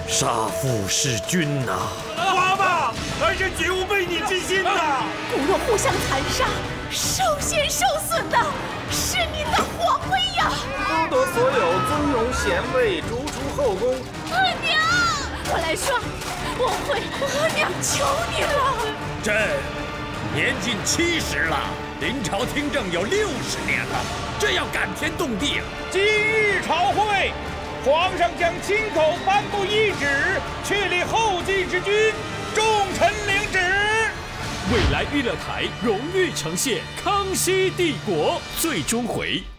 杀父弑君呐！ 爸爸，儿臣绝无背逆之心呐！ 骨肉互相残杀，受险受损的是您的皇威呀！ 不得所有尊荣贤位逐出后宫。 阿娘，我来说，我会，阿娘求你了。 朕年近70了，临朝听政有60年了，这要感天动地啊！ 今日朝会，皇上将亲口颁布懿旨，确立后继之君，众臣领旨。 未来娱乐台荣誉呈现《康熙帝国》最终回。